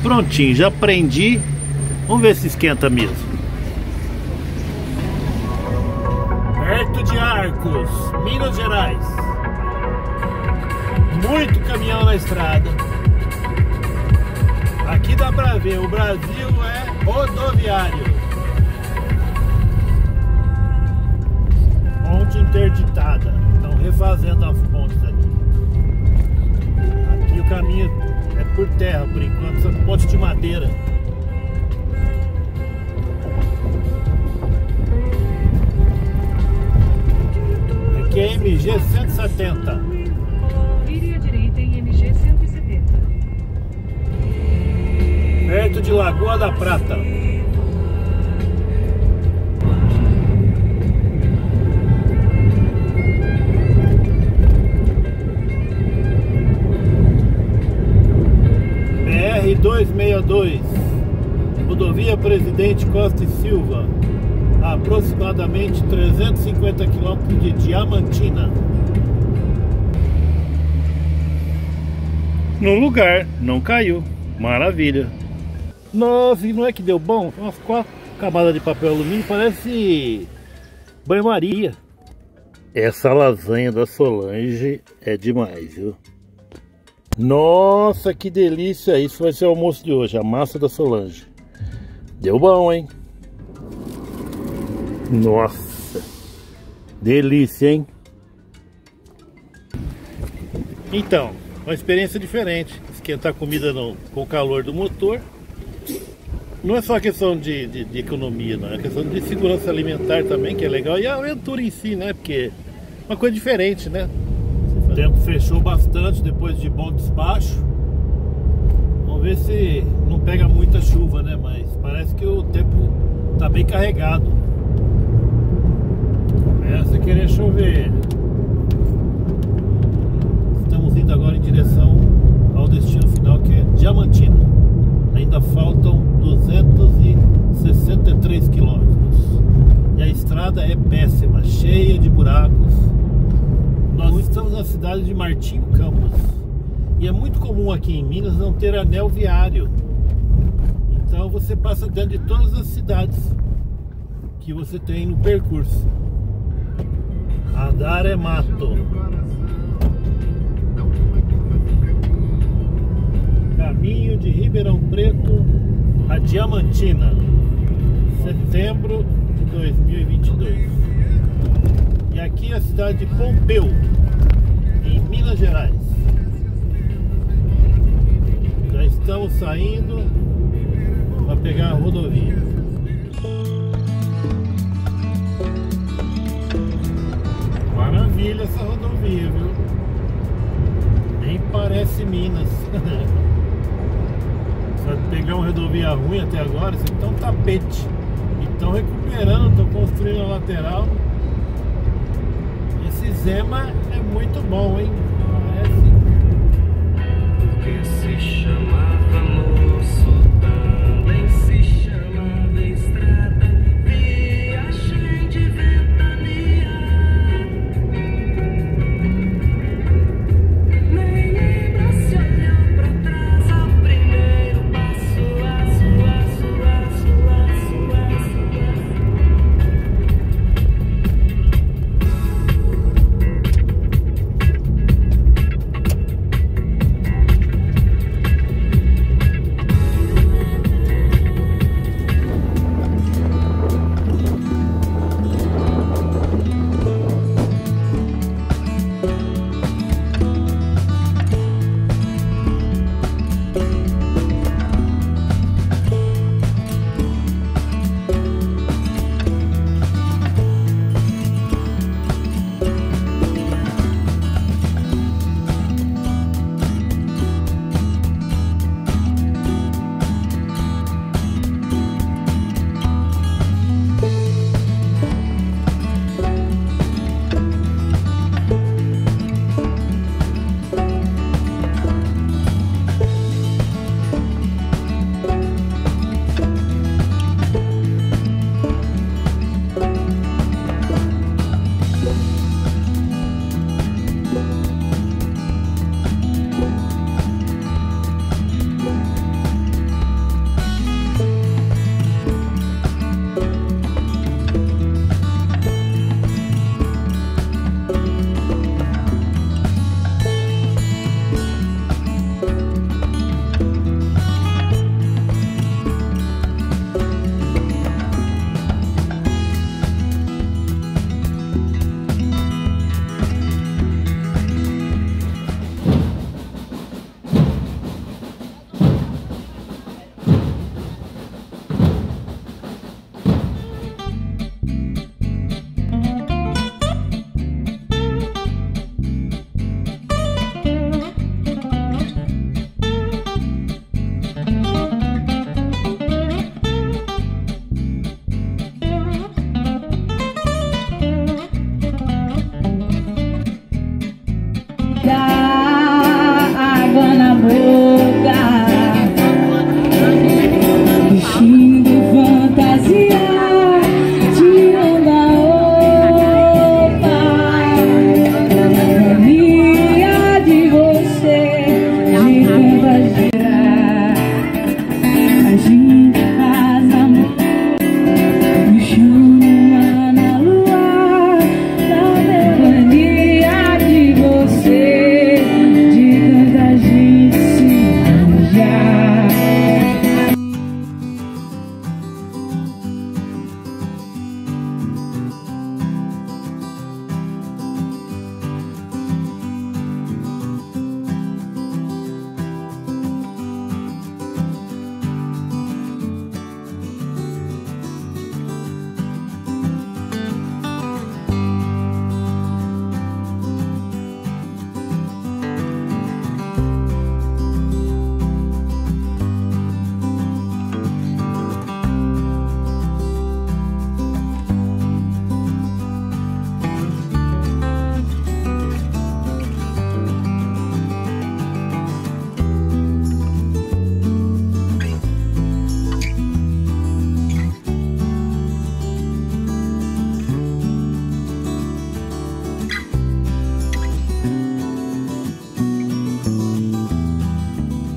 Prontinho, já prendi. Vamos ver se esquenta mesmo. Perto de Arcos, Minas Gerais. Muito caminhão na estrada. Aqui dá pra ver, o Brasil é rodoviário. Ponte interditada. Estão refazendo as pontes aqui. Aqui o caminho é por terra por enquanto, são pontes de madeira. Aqui é MG 170. Vire à direita em MG 170. Perto de Lagoa da Prata. BR-262, rodovia Presidente Costa e Silva, a aproximadamente 350 km de Diamantina. No lugar, não caiu, maravilha. Nossa, e não é que deu bom? Umas 4 camadas de papel alumínio, parece banho-maria. Essa lasanha da Solange é demais, viu? Nossa, que delícia! Isso vai ser o almoço de hoje, a massa da Solange. Deu bom, hein? Nossa, delícia, hein? Então, uma experiência diferente. Esquentar comida com o calor do motor. Não é só questão de economia, não. É questão de segurança alimentar também, que é legal. E a aventura em si, né? Porque é uma coisa diferente, né? O tempo fechou bastante depois de bom despacho. Vamos ver se não pega muita chuva, né? Mas parece que o tempo tá bem carregado. Começa a querer chover. Estamos indo agora em direção ao destino final, que é Diamantina. Ainda faltam 263 quilômetros. E a estrada é péssima, cheia de buracos. Nós estamos na cidade de Martinho Campos. E é muito comum aqui em Minas não ter anel viário. Então você passa dentro de todas as cidades que você tem no percurso. Radar é mato. Caminho de Ribeirão Preto a Diamantina, setembro de 2022. E aqui é a cidade de Pompeu, em Minas Gerais. Já estamos saindo para pegar a rodovia. Maravilha essa rodovia, viu? Nem parece Minas. Só pegar uma rodovia ruim até agora, isso aqui tá um tapete. E estão recuperando, estão construindo a lateral. Esse Zema é muito bom, hein? Parece. Porque se chamava moço, também se chamava estrada, viagem de ventania. Nem lembra se olhou pra trás ao primeiro passo, aço, aço, aço, aço, aço, aço.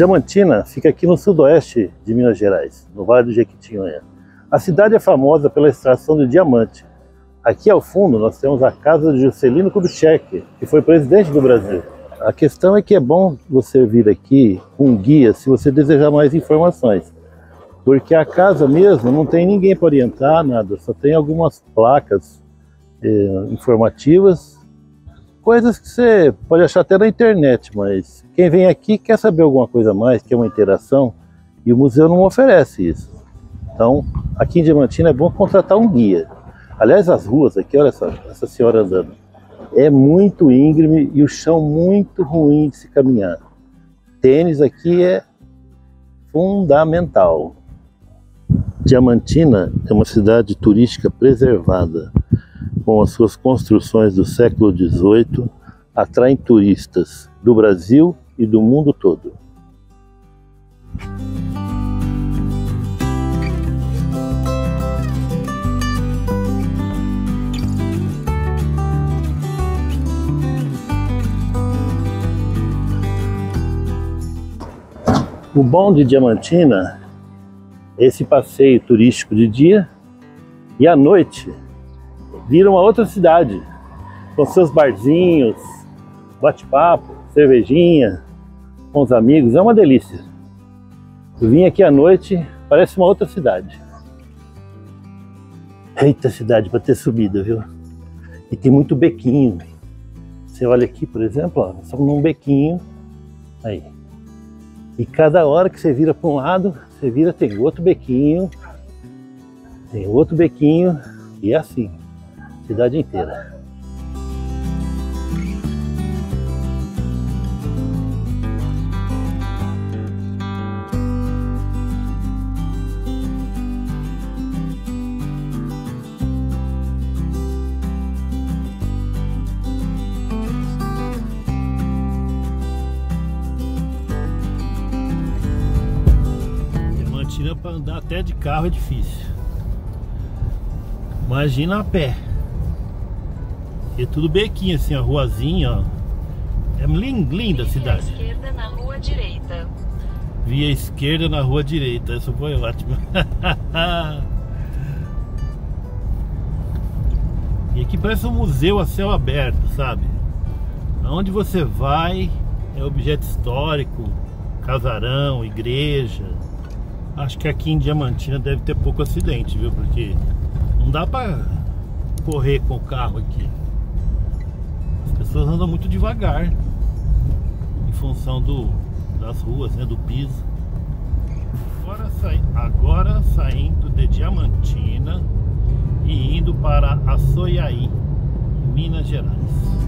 Diamantina fica aqui no sudoeste de Minas Gerais, no Vale do Jequitinhonha. A cidade é famosa pela extração de diamante. Aqui ao fundo nós temos a casa de Juscelino Kubitschek, que foi presidente do Brasil. A questão é que é bom você vir aqui com um guia se você desejar mais informações. Porque a casa mesmo não tem ninguém para orientar, nada, só tem algumas placas informativas, coisas que você pode achar até na internet, mas quem vem aqui quer saber alguma coisa a mais, quer uma interação, e o museu não oferece isso. Então, aqui em Diamantina é bom contratar um guia. Aliás, as ruas aqui, olha só, essa senhora andando, é muito íngreme e o chão muito ruim de se caminhar. Tênis aqui é fundamental. Diamantina é uma cidade turística preservada. Com as suas construções do século XVIII, atraem turistas do Brasil e do mundo todo. O bom de Diamantina é esse passeio turístico de dia e à noite vira uma outra cidade, com seus barzinhos, bate-papo, cervejinha, com os amigos, é uma delícia. Eu vim aqui à noite, parece uma outra cidade. Eita cidade para ter subida, viu? E tem muito bequinho. Você olha aqui, por exemplo, ó, nós estamos num bequinho, aí. E cada hora que você vira para um lado, você vira, tem outro bequinho, e é assim. Cidade inteira. Diamantina para andar até de carro é difícil. Imagina a pé. E é tudo bequinho assim, a ruazinha, ó. É linda a cidade. Via esquerda na rua direita. Via esquerda na rua direita. Essa foi ótima. E aqui parece um museu a céu aberto, sabe? Aonde você vai é objeto histórico, casarão, igreja. Acho que aqui em Diamantina deve ter pouco acidente, viu? Porque não dá pra correr com o carro aqui. As pessoas andam muito devagar em função das ruas, né, do piso. Agora saindo de Diamantina e indo para Açoiaí, Minas Gerais.